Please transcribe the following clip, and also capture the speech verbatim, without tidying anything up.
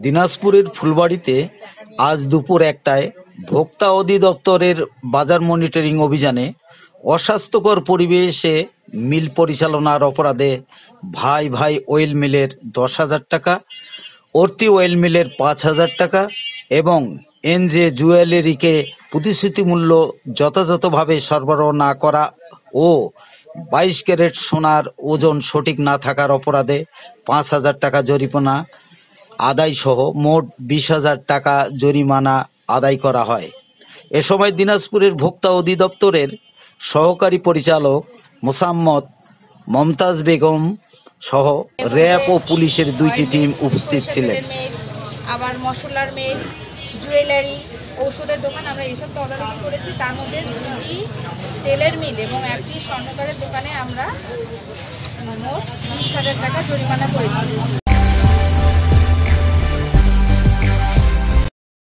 দিনাজপুরের ফুলবাড়ীতে আজ দুপুর একটায় ভোক্তা অধিদপ্তরের বাজার মনিটরিং অভিযানে অস্বাস্থ্যকর পরিবেশে মিল পরিচালনার অপরাধে ভাই ভাই অয়েল মিলের দশ হাজার টাকা, অর্তি অয়েল মিলের পাঁচ হাজার টাকা এবং এনজে জুয়েলারিকে প্রতিশ্রুতি মূল্য যথাযথভাবে সরবরাহ না করা ও বাইশ ক্যারেট সোনার ওজন সঠিক না থাকার অপরাধে পাঁচ হাজার টাকা জরিমানা আদায় সহ মোট বিশ হাজার টাকা জরিমানা আদায় করা হয়। এ সময় দিনাজপুরের ভোক্তা অধিদপ্তরের সহকারী পরিচালক মোসাম্মদ মমতাজ বেগম সহ র্যাব ও পুলিশের দুইটি টিম উপস্থিত ছিলেন। আবার মশলার মিল, জুয়েলারি, ঔষধের দোকান আমরা এইসব তদারকি করেছি। তার মধ্যে দুটি তেলের মিল এবং একটি স্বর্ণকারের দোকানে আমরা মোট বিশ হাজার টাকা জরিমানা করেছি।